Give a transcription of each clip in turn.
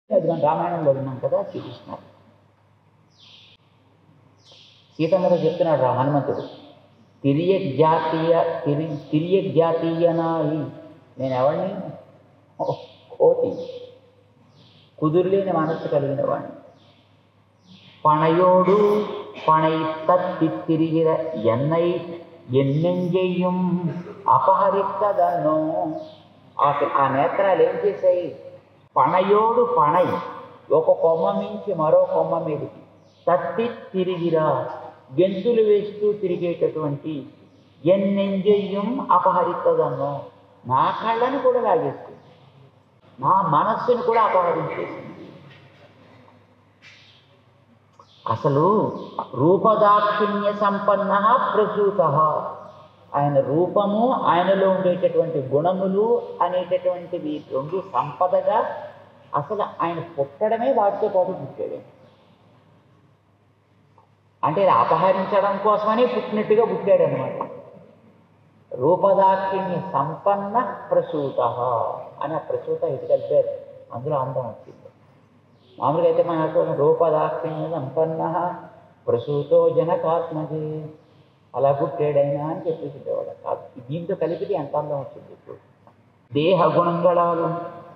అది మనం రామాయణంలో విన్నాం కదా, చూపిస్తున్నారు. సీతమ్మతో చెప్తున్నాడు రా హనుమంతుడు, తిరియజ్జాతీయనాయి, నేను ఎవరిని? కోతి, కుదురులేని మనస్సు కలిగిన వాడిని. పణయోడు పణై తత్తి తిరిగిర ఎన్నై ఎన్నెంజెయ్యం అపహరిత్తదన్నో. ఆ నేత్రాలు ఏం చేశాయి? పణయోడు పణై, ఒక కొమ్మ మించి మరో కొమ్మ మీదకి, తత్తి తిరిగిరా, గెంతులు వేస్తూ తిరిగేటటువంటి, ఎన్నెంజెయ్యం అపహరిత్తదన్నో, నా కళ్ళను కూడా లాగేస్తుంది, నా మనస్సును కూడా అపహరించేసింది. అసలు రూపదాక్షిణ్య సంపన్న ప్రసూత, ఆయన రూపము, ఆయనలో ఉండేటటువంటి గుణములు అనేటటువంటివి రెండు సంపదగా, అసలు ఆయన పుట్టడమే వాటితో పాటు పుట్టాడు. అంటే అపహరించడం కోసమని పుట్టినట్టుగా పుట్టాడు అనమాట. రూపదాక్షిణ్య సంపన్న ప్రసూత అని ఆ ప్రసూత ఇటు కలిపారు, అందులో అందం వచ్చింది. మామూలుగా అయితే మనకు రూపదాక్షిణ్య సంపన్న ప్రసూతో జనకాత్మజే, అలా పుట్టాడైనా అని చెప్పేసేవాడు. కాదు, దీంతో కలిపితే ఎంత అందం వచ్చింది. ఇప్పుడు దేహ గుణంగళాలు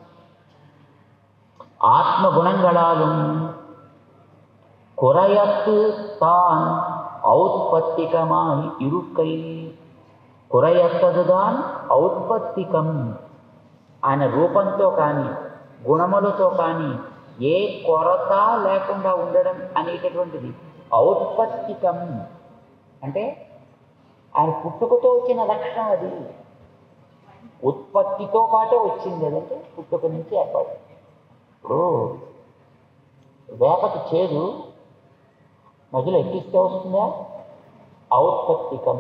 ஆத்மகுணங்களாலும் குறையத்து தான் ఔత్పత్తికమాయి ఇరుక్కై. కురయత్తదుదాన్ ఔత్పత్తికం, ఆయన రూపంతో కానీ గుణములతో కానీ ఏ కొరత లేకుండా ఉండడం అనేటటువంటిది ఔత్పత్తికం. అంటే ఆయన పుట్టుకతో వచ్చిన లక్షణం అది. ఉత్పత్తితో పాటే వచ్చింది అదంటే పుట్టుక నుంచి ఏర్పడు. ఇప్పుడు వేపకి చేదు మధ్యలో ఎక్కిస్తే వస్తుందా? ఔత్పత్తికం.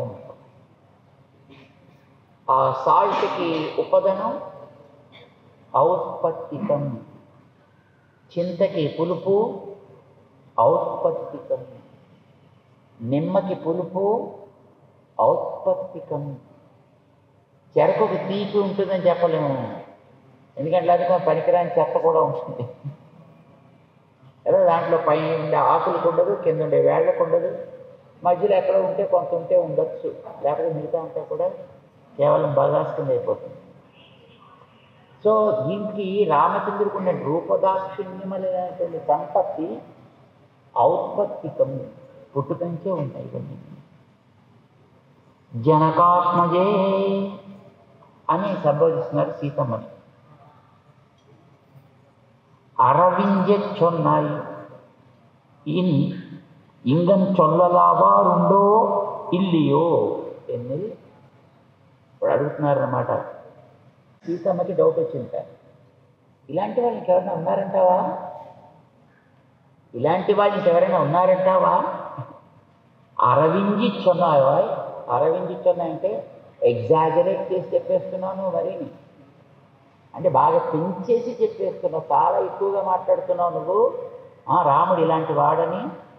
ఆ సాల్ట్కి ఉపదనం ఔత్పత్తికం. చింతకి పులుపు ఔత్పత్తికం. నిమ్మకి పులుపు ఔత్పత్తికం. చెరకుకి తీపి ఉంటుందని చెప్పలేము, ఎందుకంటే అది పనికిరాని చెత్త కూడా ఉంటుంది కదా. దాంట్లో పైన ఉండే ఆకులకు ఉండదు, కింద ఉండే వేళ్ళకు ఉండదు, మధ్యలో ఎక్కడ ఉంటే కొంత ఉంటే ఉండొచ్చు, లేకపోతే మిగతా అంతా కూడా కేవలం బగాస్తుంది అయిపోతుంది. సో దీనికి రామచంద్రుడికి ఉన్న రూపదాక్షిణ్యమనేటువంటి సంపత్తి ఔత్పత్తికం, పుట్టుకంచే ఉన్నాయి ఇవన్నీ. జనకాత్మజే అని సంబోధిస్తున్నారు సీతమ్మని. అరవింజొన్నాయి ఇన్ ఇంగన్ చొల్లలావారుండో ఇల్లియో ఎన్నది ఇప్పుడు అడుగుతున్నారన్నమాట. సీతమ్మకి డౌట్ వచ్చింది, ఇలాంటి వాళ్ళు ఇంకెవరైనా ఉన్నారంటావా? ఇలాంటి వాళ్ళు ఇంకెవరైనా ఉన్నారంటావా? అరవింజిచ్చున్నావా? అరవింజిచ్చున్నాయంటే ఎగ్జాజరేట్ చేసి చెప్పేస్తున్నాను మరిని, అంటే బాగా పెంచేసి చెప్పేస్తున్నావు, చాలా ఎక్కువగా మాట్లాడుతున్నావు నువ్వు. రాముడు ఇలాంటి వాడని.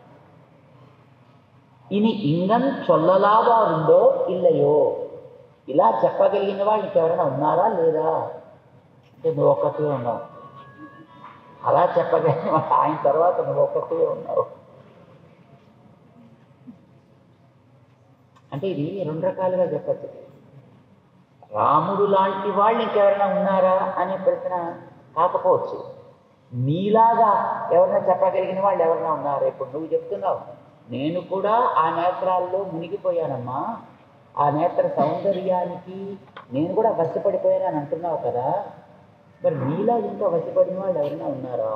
ఇని ఇంగన్ చొల్లలాగా ఉందో ఇల్లయో, ఇలా చెప్పగలిగిన వాళ్ళు ఇంకెవరైనా ఉన్నారా లేదా? అంటే నువ్వు ఒక్కటే ఉన్నావు. అలా చెప్పగలిగిన వాళ్ళు ఆయన తర్వాత నువ్వు ఒక్కటే ఉన్నావు. అంటే ఇది రెండు రకాలుగా చెప్పచ్చు. రాముడు లాంటి వాళ్ళు ఇంకెవరైనా ఉన్నారా అనే ప్రశ్న కాకపోవచ్చు, నీలాగా ఎవరైనా చెప్పగలిగిన వాళ్ళు ఎవరైనా ఉన్నారా? ఇప్పుడు నువ్వు చెప్తున్నావు, నేను కూడా ఆ నేత్రాల్లో మునిగిపోయానమ్మా, ఆ నేత్ర సౌందర్యానికి నేను కూడా వశపడిపోయానని అంటున్నావు కదా, మరి నీలా ఇంకా వశపడిన వాళ్ళు ఎవరైనా ఉన్నారా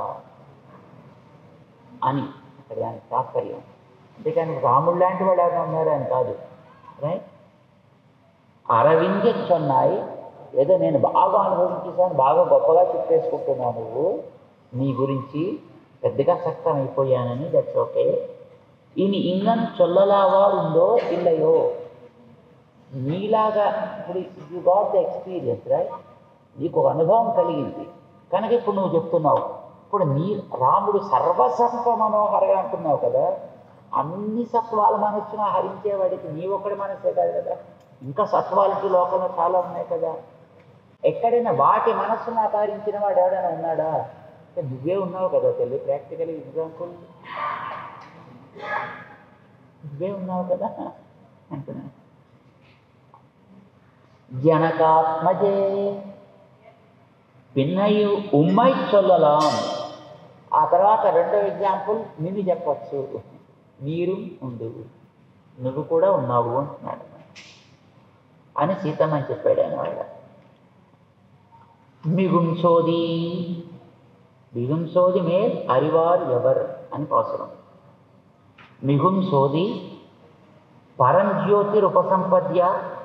అని అక్కడ దానికి తాత్పర్యం. అంతేకాని రాముడు లాంటి వాళ్ళు ఎవరైనా ఉన్నారా అని కాదు. రైట్? అరవింజొన్నాయి, ఏదో నేను బాగా అనుభవించేసాను, బాగా గొప్పగా చెప్పేసుకుంటున్నావు నువ్వు నీ గురించి, పెద్దగా సక్తం అయిపోయానని. That's okay. ఇని ఇంగన్ చొల్లలాగా ఉందో ఇల్లయో, నీలాగా ఇప్పుడు you got the experience, right? నీకు ఒక అనుభవం కలిగింది కనుక ఇప్పుడు నువ్వు చెప్తున్నావు. ఇప్పుడు రాముడు సర్వసత్వ మనోహరగా అంటున్నావు కదా, అన్ని సత్వాల మనస్సును హరించేవాడికి నీ ఒక్కడి మనస్సే కాదు కదా, ఇంకా సత్వాలకి లోకంలో చాలా ఉన్నాయి కదా. ఎక్కడైనా వాటి మనస్సును అపహరించిన వాడు ఎవడైనా ఉన్నాడా? నువ్వే ఉన్నావు కదా తల్లి, ప్రాక్టికల్ ఎగ్జాంపుల్ నువ్వే ఉన్నావు కదా అంటున్నా. జనకాత్మజే పిన్నయు ఉమ్మై చొల్లలాం. ఆ తర్వాత రెండో ఎగ్జాంపుల్ నిన్ను చెప్పచ్చు, నీరు ఉండు, నువ్వు కూడా ఉన్నావు అంటున్నాడు అని సీతమ్మని చెప్పాడు ఆయన వాళ్ళ. మిగుంసోది, మిగుంసోది మేల్ అరివారు ఎవర్ అని అవసరం. మిగుంసోది పరంజ్యోతిర్ ఉపసంపద్య.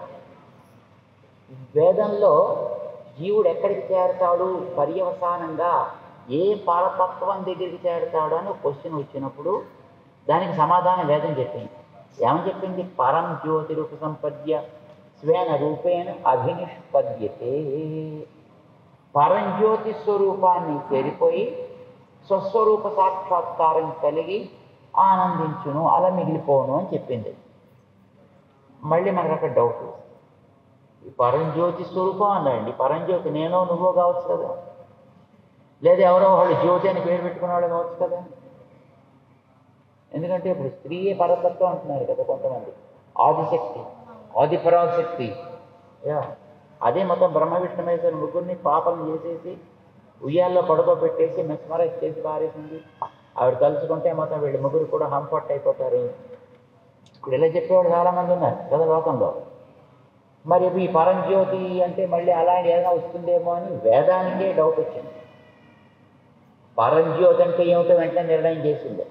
వేదంలో జీవుడు ఎక్కడికి చేరతాడు పర్యవసానంగా, ఏ పరతత్వం దగ్గరికి చేరతాడు అని క్వశ్చన్ వచ్చినప్పుడు దానికి సమాధానం వేదం చెప్పింది. ఏమని చెప్పింది? పరం జ్యోతి రూప సంపద్య స్వేన రూపేణ అభినిష్పద్యతే. పరంజ్యోతి స్వరూపాన్ని చేరిపోయి స్వస్వరూప సాక్షాత్కారం కలిగి ఆనందించును, అలా మిగిలిపోను అని చెప్పింది. మళ్ళీ మనకు అక్కడ డౌట్, ఈ పరంజ్యోతి స్వరూపం అన్నాడండి. పరంజ్యోతి నేనో నువ్వో కావచ్చు కదా, లేదా ఎవరో వాళ్ళు జ్యోతి అని పేరు పెట్టుకున్న వాళ్ళు కావచ్చు కదా. ఎందుకంటే ఇప్పుడు స్త్రీయే పరతత్వం అంటున్నారు కదా కొంతమంది, ఆదిశక్తి, ఆదిపరాశక్తి. అదే మొత్తం బ్రహ్మ విష్ణు మహేశ్వరుని ముగ్గురిని పాపం చేసేసి ఉయ్యాల్లో పడుకోబెట్టేసి మెస్మరైజ్ చేసి పారేసింది. ఆవిడ తలుచుకుంటే మొత్తం వీళ్ళు ముగ్గురు కూడా కంఫర్ట్ అయిపోతారు. ఇప్పుడు ఇలా చెప్పేవాళ్ళు చాలామంది ఉన్నారు కదా లోకంలో. మరి ఈ పరంజ్యోతి అంటే మళ్ళీ అలాంటి ఏదైనా వస్తుందేమో అని వేదానికే డౌట్ వచ్చింది. పరంజ్యోతి అంటే ఏమిటో వెంటనే నిర్ణయం చేసింది.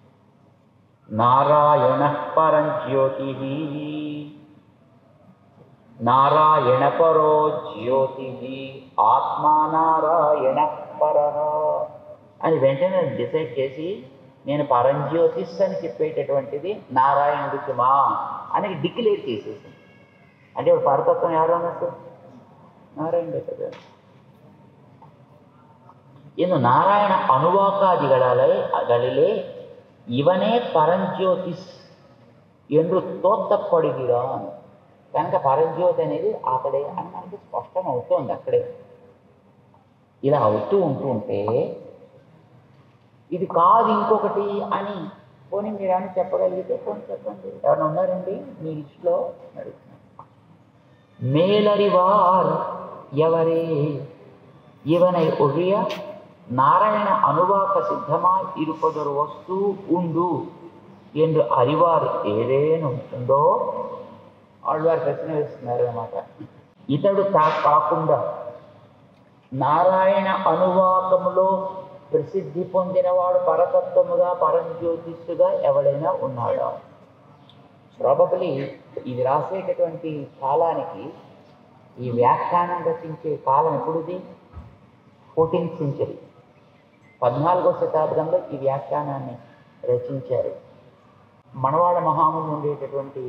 నారాయణ పరంజ్యోతి, నారాయణ పరో జ్యోతి, ఆత్మా నారాయణ పర అని వెంటనే డిసైడ్ చేసి నేను పరంజ్యోతిస్ అని చెప్పేటటువంటిది నారాయణుడు సుమా అని డిక్లేర్ చేసేసింది. అంటే ఇప్పుడు పరతత్వం ఎవరు అన్నట్టు? నారాయణుడే కదా. ಇನ್ನು ನಾರಾಯಣ ಅನುವಾಕಾದಿಗಳೇ ಇವನೇ పరంజ్యోతిస్ ಎಂದು తోత్తపడిగిరాన్. కనుక పరంజ్యోతి అనేది అక్కడే అని మనకి స్పష్టం అవుతోంది. అక్కడే ఇలా అవుతూ ఉంటే ఇది కాదు ఇంకొకటి అని పోనీ మీరు అని చెప్పగలిగితే పోనీ చెప్పండి. ఎవరైనా ఉన్నారండి మీ లిస్టులో? అడుగుతున్నాను. మేలరివార్ ఎవరే இவனை ஒழிய நாராயண அனுவாக்க சித்தமாய் இருப்பதொரு వస్తు ఉండు என்று அறிவார் ఏదేను ఉందో ఆళ్వారు ప్రశ్న వేస్తున్నారు అన్నమాట. ఇతడు కాకుండా నారాయణ అనువాకములో ప్రసిద్ధి పొందినవాడు పరతత్వముగా పరంజ్యోతిష్గా ఎవడైనా ఉన్నాడా? ప్రాబబ్లీ ఇది రాసేటటువంటి కాలానికి, ఈ వ్యాఖ్యానం రచించే కాలం ఎప్పుడుది? 14th century, 14వ శతాబ్దంలో ఈ వ్యాఖ్యానాన్ని రచించారు. మనవాళ్ళ మహాములు ఉండేటటువంటి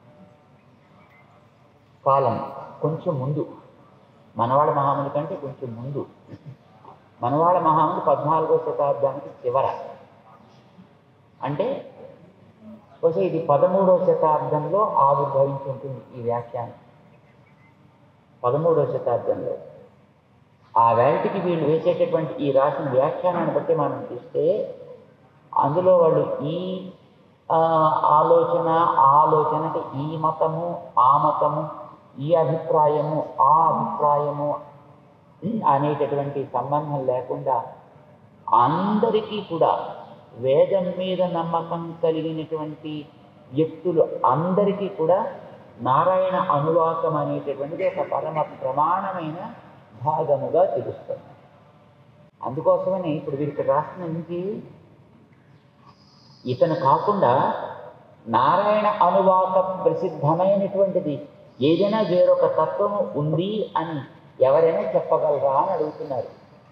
కాలం కొంచెం ముందు, మనవాళ్ళ మహాముల కంటే కొంచెం ముందు. మనవాళ్ళ మహాములు 14వ శతాబ్దానికి చివర, అంటే బహుశా ఇది 13వ శతాబ్దంలో ఆవిర్భవించి ఉంటుంది ఈ వ్యాఖ్యానం. 13వ శతాబ్దంలో ఆ వేళటికి వీళ్ళు వేసేటటువంటి ఈ రాసిన వ్యాఖ్యానాన్ని బట్టి మనం చూస్తే అందులో వాళ్ళు ఈ ఆలోచన అంటే ఈ మతము ఆ మతము, ఈ అభిప్రాయము ఆ అభిప్రాయము అనేటటువంటి సంబంధం లేకుండా అందరికీ కూడా వేదం మీద నమ్మకం కలిగినటువంటి వ్యక్తులు అందరికీ కూడా నారాయణ అనువాకం అనేటటువంటిది ఒక పరమ ప్రమాణమైన భాగముగా తెలుస్తుంది. అందుకోసమని ఇప్పుడు వీరికి రాసిన నుంచి ఇతను కాకుండా నారాయణ అనువాక ప్రసిద్ధమైనటువంటిది ఏదైనా వేరొక తత్వము ఉంది అని ఎవరైనా చెప్పగలరా అని అడుగుతున్నారు.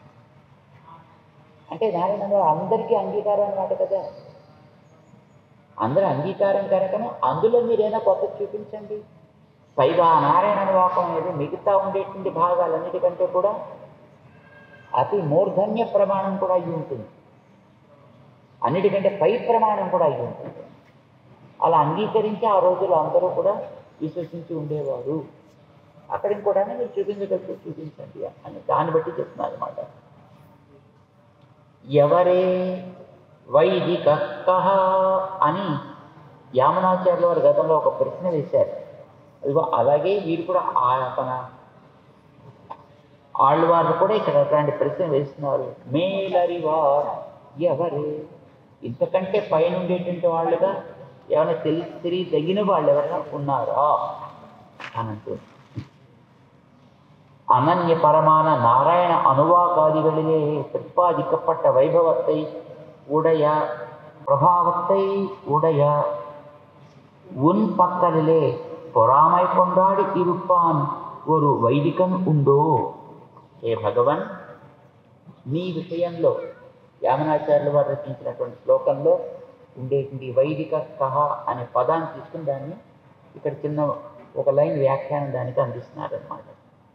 అంటే నారాయణ అందరికీ అంగీకారం అన్నమాట కదా. అందరూ అంగీకారం కనుకనే అందులో మీరేనా కొత్త చూపించండి. పైగా నారాయణ అనువాకం అనేది మిగతా ఉండేటువంటి భాగాలన్నిటికంటే కూడా అతి మూర్ధన్య ప్రమాణం కూడా అయి ఉంటుంది, అన్నిటికంటే పై ప్రమాణం కూడా అయి ఉంటుంది. అలా అంగీకరించి ఆ రోజుల్లో అందరూ కూడా విశ్వసించి ఉండేవారు. అక్కడికి కూడా మీరు చూపించగలిగితే చూపించండి అని దాన్ని బట్టి చెప్తున్నారు అన్నమాట. ఎవరే వైదిక కహ అని యామనాచార్యుల వారి గతంలో ఒక ప్రశ్న వేశారు. అదిగో అలాగే వీరు కూడా మన ఆళ్ళవారు కూడా ఇక్కడ అట్లాంటి ప్రశ్న వేస్తున్నారు. మేలరివార్ ఎవరే, ఇంతకంటే పైన ఉండేటువంటి వాళ్ళుగా ఏమైనా తెలియదగిన వాళ్ళు ఎవరైనా ఉన్నారా అని అంటుంది. அனன்ய பரமான நாராயண அனுவாகாதிகளிலே பிரதிபாதிக்கப்பட்ட வைபவத்தை உடைய பிரபாவத்தை உடைய உன் பக்கலிலே பொறாமை கொண்டாடி இருப்பான் ஒரு వైదికన్ ఉందో. హే భగవన్, నీ విషయంలో యామనాచార్యుల వారు రచించినటువంటి శ్లోకంలో ఉండేటువంటి వైదిక కహ అనే పదాన్ని తీసుకుని దాన్ని ఇక్కడ చిన్న ఒక లైన్ వ్యాఖ్యానం దానికి అందిస్తున్నారన్నమాట.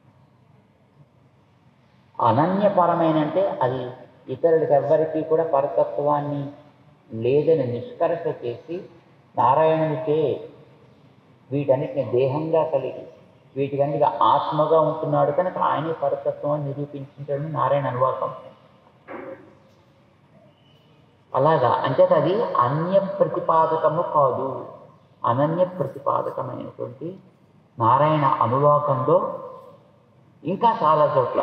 అనన్యపరమైనంటే అది ఇతరులకి ఎవ్వరికీ కూడా పరతత్వాన్ని లేదని నిష్కర్ష చేసి నారాయణునికే వీటన్నిటిని దేహంగా కలిగి వీటికన్నిటిగా ఆత్మగా ఉంటున్నాడు కనుక ఆయనే పరతత్వాన్ని నిరూపించాడు నారాయణ అనువాకం. అలాగా అంచేత అది అన్య ప్రతిపాదకము కాదు, అనన్య ప్రతిపాదకమైనటువంటి నారాయణ అనువాకంలో ఇంకా చాలా చోట్ల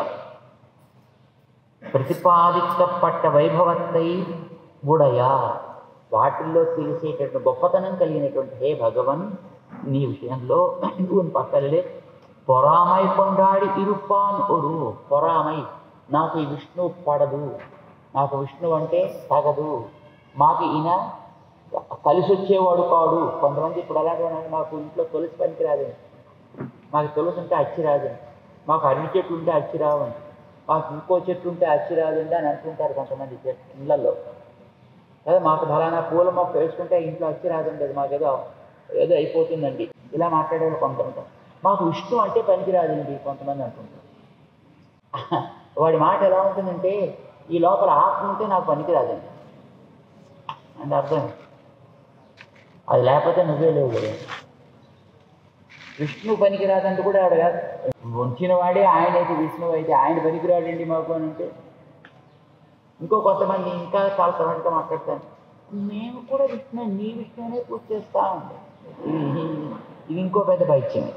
ప్రతిపాదించబడ్డ వైభవత్తై ఉడయా, వాటిల్లో తెలిసేటటువంటి గొప్పతనం కలిగినటువంటి హే భగవన్, నీ విషయంలో పక్కలే పొరామై కొండాడి ఇరుపాన్ ఒరు. పొరామై, నాకు ఈ విష్ణువు పడదు, నాకు విష్ణువు అంటే తగదు, మాకు ఈయన కలిసి వచ్చేవాడు కాడు. కొంతమంది ఇప్పుడు అలాంటి వాళ్ళు, మాకు ఇంట్లో తులసి పనికి రాదండి, మాకు తులసి ఉంటే అచ్చి రాదండి, మాకు అరటి చెట్లు ఉంటే అచ్చి రావండి, మాకు ఇంకో చెట్టు ఉంటే అచ్చి రాదండి అని అంటుంటారు కొంతమంది ఇళ్ళల్లో కదా. మాకు ఫలానా పూల మొక్క వేసుకుంటే ఇంట్లో అచ్చి రాదండి, అది మాకేదో ఏదో అయిపోతుందండి, ఇలా మాట్లాడేవాళ్ళు కొంతమంది. మాకు విష్ణు అంటే పనికి రాదండి కొంతమంది అంటుంటారు. వాడి మాట ఎలా ఉంటుందంటే, ఈ లోపల ఆత్మ ఉంటే నాకు పనికి రాదండి అంటే అర్థం, అది లేకపోతే నువ్వే లేవు కదా. విష్ణు పనికి రాదంటే కూడా ఆవిడ కాదు, ఉంచిన వాడే ఆయన అయితే విష్ణువు అయితే ఆయన పనికి రాడండి మాకు అని అంటే. ఇంకో కొంతమంది ఇంకా చాలా సరళంగా మాట్లాడతాను, మేము కూడా విష్ణు, నీ విష్ణువునే పూజ చేస్తూ ఉంటాం. ఇది ఇంకో పెద్ద పైత్యం.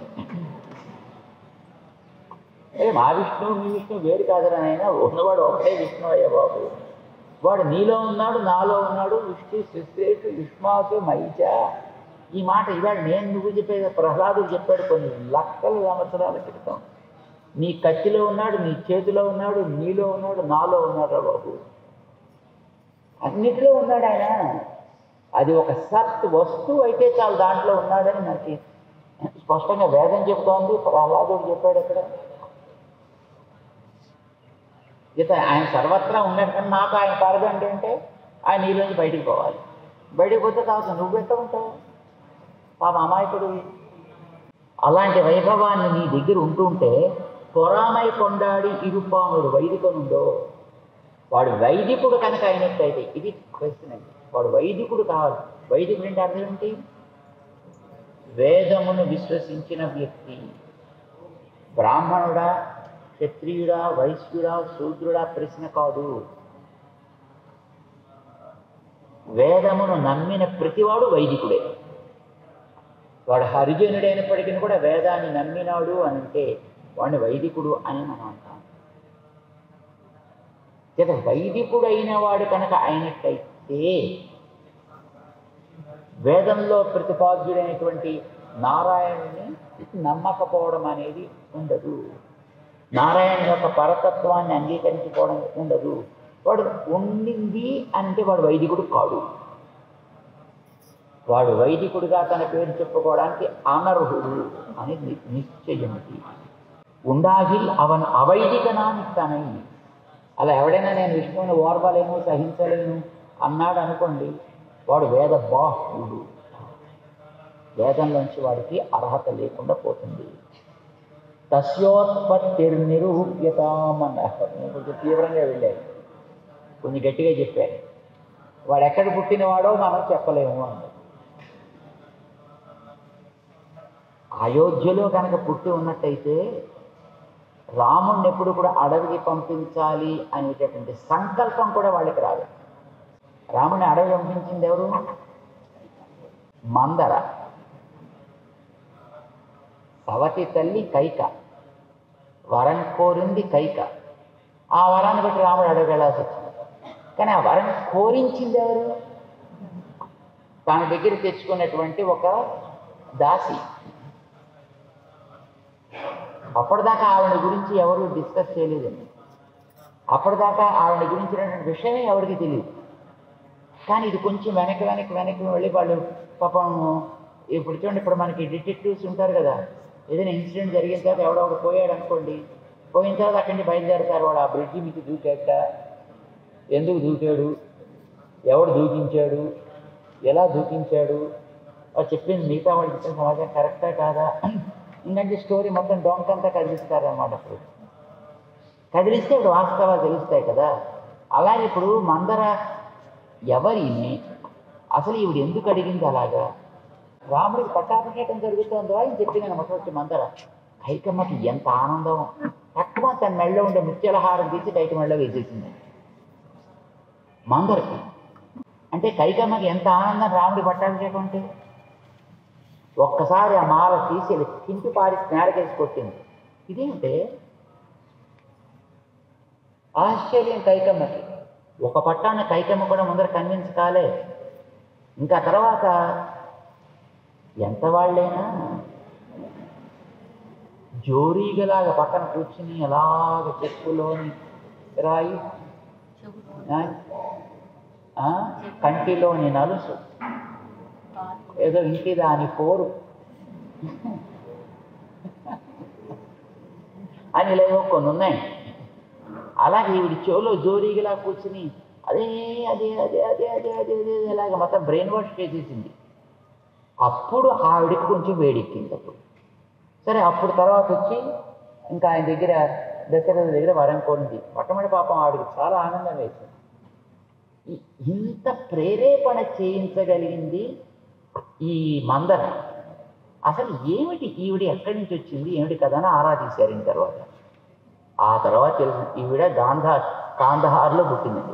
మా విష్ణువు మీ విష్ణువు వేరు కాదని ఆయన ఉన్నవాడు ఒకటే విష్ణువు అయ్యా బాబు. వాడు నీలో ఉన్నాడు, నాలో ఉన్నాడు. విష్ణు శిశ్రేషు యుష్మాసు మైచ. ఈ మాట ఇవాళ నేను నువ్వు చెప్పేది ప్రహ్లాదుడు చెప్పాడు కొన్ని లక్షల సంవత్సరాల క్రితం. నీ కత్తిలో ఉన్నాడు, నీ చేతిలో ఉన్నాడు, నీలో ఉన్నాడు, నాలో ఉన్నాడు రా బాబు, అన్నిటిలో ఉన్నాడు ఆయన. అది ఒక సత్ వస్తువు అయితే చాలు దాంట్లో ఉన్నాడని నాకు స్పష్టంగా వేదం చెబుతోంది. ప్రహ్లాదుడు చెప్పాడు అక్కడ. ఇత ఆయన సర్వత్రా ఉన్నాడు కానీ నాకు ఆయన పరదండి అంటే ఆయన నీలోంచి బయటికి పోవాలి. బయటికి పోతే కాదు నువ్వెట్ట ఉంటావు పాప అమాయకుడు. అలాంటి వైభవాన్ని నీ దగ్గర ఉంటుంటే పొరామై కొండాడి ఇరుపానుడు వైదికనుండో. వాడు వైదికుడు కనుక అయినట్టయితే, ఇది క్వశ్చన్ అండి, వాడు వైదికుడు కావాలి. వైదికుడు అంటే అర్థం ఏంటి? వేదమును విశ్వసించిన వ్యక్తి. బ్రాహ్మణుడా, క్షత్రియుడా, వైశ్యుడా, శూద్రుడా ప్రశ్న కాదు. వేదమును నమ్మిన ప్రతివాడు వైదికుడే. వాడు హరిజనుడైనప్పటికీ కూడా వేదాన్ని నమ్మినాడు అని అంటే వాడిని వైదికుడు అని మనం అంటాం. లేదా వైదికుడు అయిన వాడు కనుక అయినట్టయితే వేదంలో ప్రతిపాద్యుడైనటువంటి నారాయణుని నమ్మకపోవడం అనేది ఉండదు. నారాయణ యొక్క పరతత్వాన్ని అంగీకరించుకోవడం ఉండదు. వాడు ఉండింది అంటే వాడు వైదికుడు కాడు. వాడు వైదికుడిగా తన పేరు చెప్పుకోవడానికి అనర్హుడు అనేది నిశ్చయమిది. ఉండాగిల్ అవన్ అవైదికనానిస్తానై. అలా ఎవడైనా నేను విష్ణువుని ఓర్వలేను, సహించలేను అన్నాడు అనుకోండి, వాడు వేద బాహ్యుడు. వేదంలోంచి వాడికి అర్హత లేకుండా పోతుంది. తస్యోత్పత్తిర్నిరూప్యతాం అన్నారు. నేను కొంచెం తీవ్రంగా వెళ్ళాను, కొంచెం గట్టిగా చెప్పాను. వాడు ఎక్కడ పుట్టినవాడో మనం చెప్పలేము అన్నారు. అయోధ్యలో కనుక పుట్టి ఉన్నట్టయితే రాముడిని ఎప్పుడు కూడా అడవికి పంపించాలి అనేటటువంటి సంకల్పం కూడా వాళ్ళకి రాదు. రాముడిని అడవి పంపించింది ఎవరు? మందర, సవతి తల్లి కైక, వరం కోరింది కైక. ఆ వరాన్ని బట్టి రాముడు అడవి వెళ్ళాల్సి వచ్చింది. కానీ ఆ వరం కోరించింది ఎవరు? తన దగ్గర తెచ్చుకున్నటువంటి ఒక దాసి. అప్పటిదాకా ఆవిడ గురించి ఎవరు డిస్కస్ చేయలేదండి. అప్పటిదాకా ఆవిడ గురించినటువంటి విషయమే ఎవరికి తెలియదు. కానీ ఇది కొంచెం వెనక్కి వెళ్ళి వాళ్ళు పాపం ఇప్పుడు చూడండి, ఇప్పుడు మనకి డిటెక్టివ్స్ ఉంటారు కదా, ఏదైనా ఇన్సిడెంట్ జరిగిన తర్వాత ఎవడో ఒకడు పోయాడు అనుకోండి, పోయిన తర్వాత అక్కడి నుంచి బయలుదేరుతారు. వాడు ఆ బ్రిడ్జి మీకు దూకాక, ఎందుకు దూకాడు, ఎవడు దూకించాడు, ఎలా దూకించాడు, అది చెప్పింది మిగతా వాళ్ళు చెప్పిన సమాజం కరెక్టా కాదా, ఇంకంటే స్టోరీ మొత్తం డొంకంతా కదిలిస్తారన్నమాట. అప్పుడు కదిలిస్తే ఇప్పుడు వాస్తవాలు తెలుస్తాయి కదా. అలాగే ఇప్పుడు మందర ఎవరిని, అసలు ఈవిడ ఎందుకు అడిగింది అలాగా, రాముడికి పట్టాభిషేకం జరుగుతుందో అని చెప్పింది మొట్టమొదటి మందర. కైకమ్మకి ఎంత ఆనందం, తక్కువ తన మెళ్ళలో ఉండే ముత్యాల హారం తీసి కైక మెళ్ళలో వేసేసింది మందరికి. అంటే కైకమ్మకి ఎంత ఆనందం రాముడి పట్టాభిషేకం అంటే. ఒక్కసారి ఆ మాల తీసి కింటి పారి నేలకేసి కొట్టింది. ఇదేంటే ఆశ్చర్యం కైకమ్మకి. ఒక పట్టాన్ని కైకమ్మ కూడా ముందర కన్విన్స్ కాలే. ఇంకా తర్వాత ఎంత వాళ్ళైనా జోరీగలాగా పక్కన కూర్చుని అలాగ చెప్పులోని రాయి, కంటిలోని నలుసు, ఏదో ఇంటి దాని పోరు అని లేవో కొన్ని ఉన్నాయి. అలాగే ఈవిడి చెవులో జోరీగిలా కూర్చుని అదే అదే అదే అదే అదే అదే అదే ఇలాగ మొత్తం బ్రెయిన్ వాష్ చేసేసింది. అప్పుడు ఆవిడికి కొంచెం వేడెక్కింది. అప్పుడు సరే, అప్పుడు తర్వాత వచ్చి ఇంకా ఆయన దగ్గర దశరథ దగ్గర వరం కోరింది. మొట్టమొదటి పాపం ఆవిడికి చాలా ఆనందం వేసింది. ఇంత ప్రేరేపణ చేయించగలిగింది ఈ మందర. అసలు ఏమిటి ఈవిడ ఎక్కడి నుంచి వచ్చింది, ఏమిటి కదా అని ఆరా తీశారు. ఆ తర్వాత తెలుసు ఈవిడ కాందహార్లో పుట్టిందండి.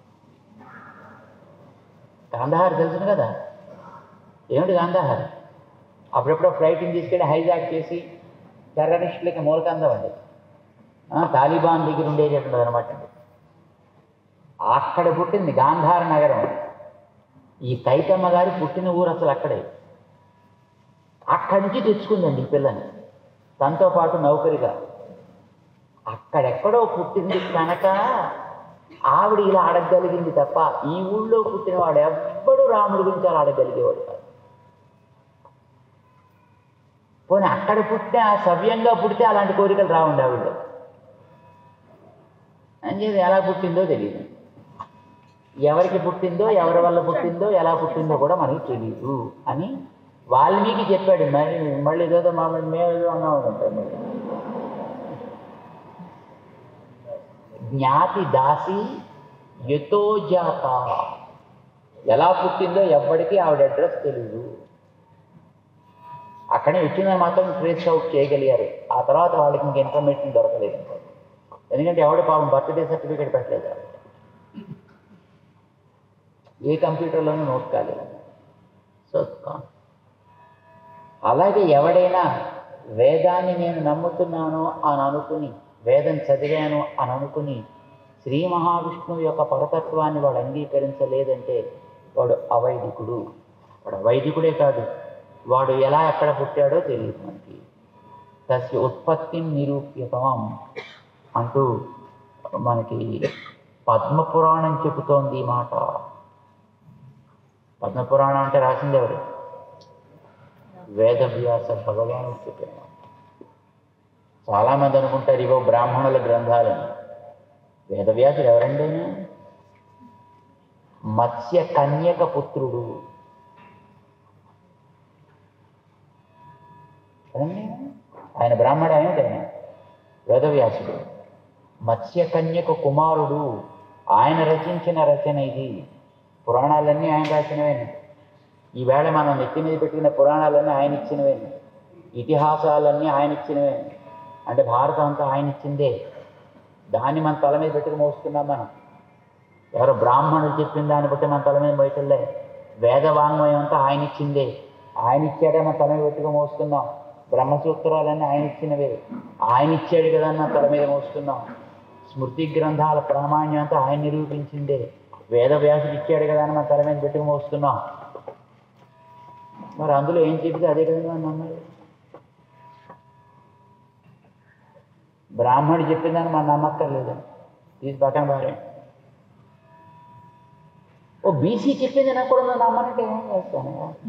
కాందహార్ తెలుసు కదా, ఏమిటి కాందహార్? అప్పుడెప్పుడో ఫ్లైట్ని తీసుకెళ్ళి హైజాక్ చేసి టెర్రరిస్టులకి మూలకందం అండి, తాలిబాన్ దగ్గర ఉండేటటువంటిది అనమాట అండి. అక్కడ పుట్టింది గాంధార నగరం. ఈ కైకమ్మ గారి పుట్టిన ఊరు అసలు అక్కడే. అక్కడి నుంచి తెచ్చుకుందండి ఈ పిల్లని తనతో పాటు నౌకరిగా. అక్కడెక్కడో పుట్టింది కనుక ఆవిడ ఇలా అడగగలిగింది తప్ప ఈ ఊళ్ళో పుట్టినవాడు ఎవ్వడూ రాముడి గురించి అలా అడగగలిగేవాడు కాదు. పోనీ అక్కడ పుట్టిన సవ్యంగా పుడితే అలాంటి కోరికలు రావండి ఆవిడలో. అని చెప్పి ఎలా పుట్టిందో తెలియదు, ఎవరికి పుట్టిందో, ఎవరి వల్ల పుట్టిందో, ఎలా పుట్టిందో కూడా మనకి తెలియదు అని వాల్మీకి చెప్పాడు. మళ్ళీ ఏదో మామూలు మేమేదో అన్నాము అంటారు. జ్ఞాతి దాసి యతోజాత, ఎలా పుట్టిందో ఎవ్వడికి ఆవిడ అడ్రస్ తెలియదు. అక్కడే వచ్చిందని మాత్రం ట్రేస్ అవుట్ చేయగలిగారు. ఆ తర్వాత వాళ్ళకి ఇంక ఇన్ఫర్మేషన్ దొరకలేదు. ఎందుకంటే ఎవడి పాపం బర్త్డే సర్టిఫికేట్ పెట్టలేదు, ఏ కంప్యూటర్లోనూ నోట్ కాలేదు. సో అలాగే ఎవడైనా వేదాన్ని నేను నమ్ముతున్నాను అని అనుకుని, వేదం చదివాను అని అనుకుని శ్రీ మహావిష్ణువు యొక్క పరతత్వాన్ని వాడు అంగీకరించలేదంటే వాడు అవైదికుడు. వాడు అవైదికుడే కాదు, వాడు ఎలా ఎక్కడ పుట్టాడో తెలియదు మనకి. తస్య ఉత్పత్తిని నిరూప్యతాం అంటూ మనకి పద్మపురాణం చెబుతోంది ఈ మాట. పద్మపురాణం అంటే రాసింది ఎవరు? వేదవ్యాస భగవానుడు చెప్పారు. చాలామంది అనుకుంటారు ఇవో బ్రాహ్మణుల గ్రంథాలని. వేదవ్యాసుడు ఎవరండి? మత్స్య కన్యక పుత్రుడు. ఆయన బ్రాహ్మడు, ఆయన వేదవ్యాసుడు మత్స్య కన్యక కుమారుడు. ఆయన రచించిన రచన ఇది. పురాణాలన్నీ ఆయన రాసినవేనండి. ఈవేళ మనం నెత్తి మీద పెట్టుకున్న పురాణాలన్నీ ఆయన ఇచ్చినవేనండి. ఇతిహాసాలన్నీ ఆయన ఇచ్చినవేనండి. అంటే భారతం అంతా ఆయన ఇచ్చిందే, దాన్ని మన తల మీద పెట్టుకు మోస్తున్నాం మనం. ఎవరో బ్రాహ్మణుడు చెప్పిన దాన్ని బట్టి మన తల మీద బయటలే. వేదవాంగ్మయం అంతా ఆయన ఇచ్చిందే, ఆయన ఇచ్చాడే మన తల మీద పెట్టుకు మోస్తున్నాం. బ్రహ్మసూత్రాలన్నీ ఆయన ఇచ్చినవే, ఆయన ఇచ్చాడు కదా మన తల మీద మోస్తున్నాం. స్మృతి గ్రంథాల ప్రామాణ్యం అంతా ఆయన నిరూపించిందే, వేదవ్యాసుడు ఇచ్చాడు కదా అని మన తల మీద పెట్టుకు మోస్తున్నాం. మరి అందులో ఏం చెబితే అదే కదా నమ్మాలి. బ్రాహ్మణుడు చెప్పిందని మనం నమ్మక్కర్లేదని తీసి పక్కన బారే. ఓ బీసీ చెప్పింది నాకు కూడా నువ్వు నమ్మనంటే ఏం చేస్తాను?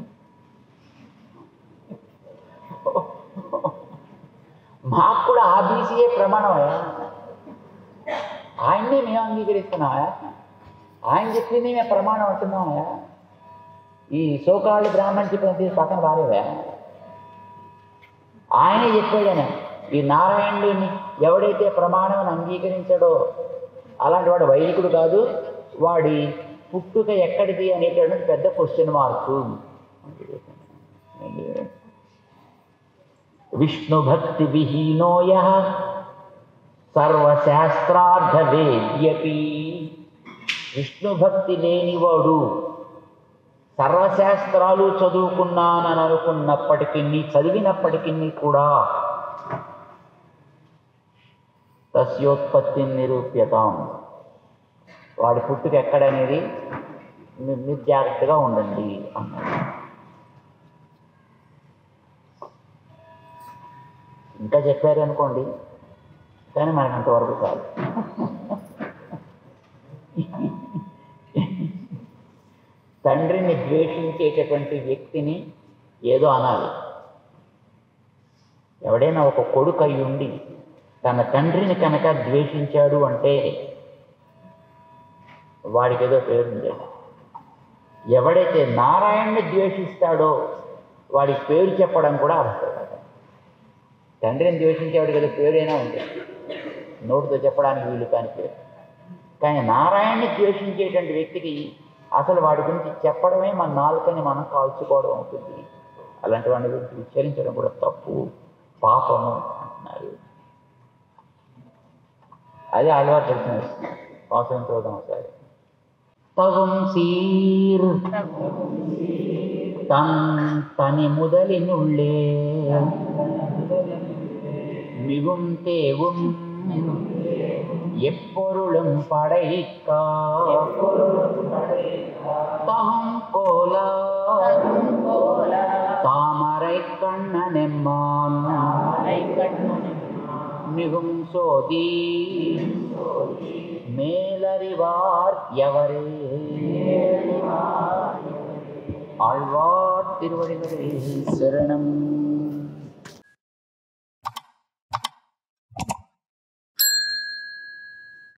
మాకు కూడా ఆ బీసీయే ప్రమాణమయ్యా, ఆయన్నే మేము అంగీకరిస్తున్నామా? ఆయన చెప్పింది మేము ప్రమాణం అంటున్నామా? ఈ సోకాళ్ళు బ్రాహ్మణ్ చెప్పిన తీసి పక్కన బారేవా? ఆయనే చెప్పాడని. ఈ నారాయణుడిని ఎవడైతే ప్రమాణం అంగీకరించాడో అలాంటి వాడు వైదికుడు కాదు, వాడి పుట్టుక ఎక్కడిది అనేటటువంటి పెద్ద క్వశ్చన్ మార్కు. విష్ణు భక్తి విహీనోయ సర్వశాస్త్రార్థ వేద్యపి. విష్ణు భక్తి లేనివాడు సర్వశాస్త్రాలు చదువుకున్నానని అనుకున్నప్పటికీ, చదివినప్పటికీ కూడా తస్యోత్పత్తి నిరూప్యతాం, వాడి పుట్టుక ఎక్కడనేది మీరు జాగ్రత్తగా ఉండండి అన్నాడు. ఇంకా చెప్పారు అనుకోండి, కానీ మనకు అంతవరకు కాదు. తండ్రిని ద్వేషించేటటువంటి వ్యక్తిని ఏదో అనాలి. ఎవడైనా ఒక కొడుకు అయి ఉండి తన తండ్రిని కనుక ద్వేషించాడు అంటే వాడికి ఏదో పేరుంది. ఎవడైతే నారాయణ్ణి ద్వేషిస్తాడో వాడి పేరు చెప్పడం కూడా అవసరం. తండ్రిని ద్వేషించేవాడు కదా పేరైనా ఉంది, నోటితో చెప్పడానికి వీలు కాని పేరు. కానీ నారాయణ్ణి ద్వేషించేటువంటి వ్యక్తికి అసలు వాడి గురించి చెప్పడమే మన నాలుకని మనం కాల్చుకోవడం అవుతుంది. అలాంటి వాడి గురించి ఉచ్చరించడం కూడా తప్పు, పాపము అంటున్నారు. అదే అలవాటు తెలిసిన అవసరం చూద్దాం ఒకసారి. తగుం సీర్ తని முதலினுள்ளே மிகும் தேவும் எப்பொருளும் படைக்கா தகும் கோலா தாமரை கண்ணனெம்மான் மிகும் சோதி மேலறிவார் எவரே. ஆழ்வார் திருவடிகளே சரணம்.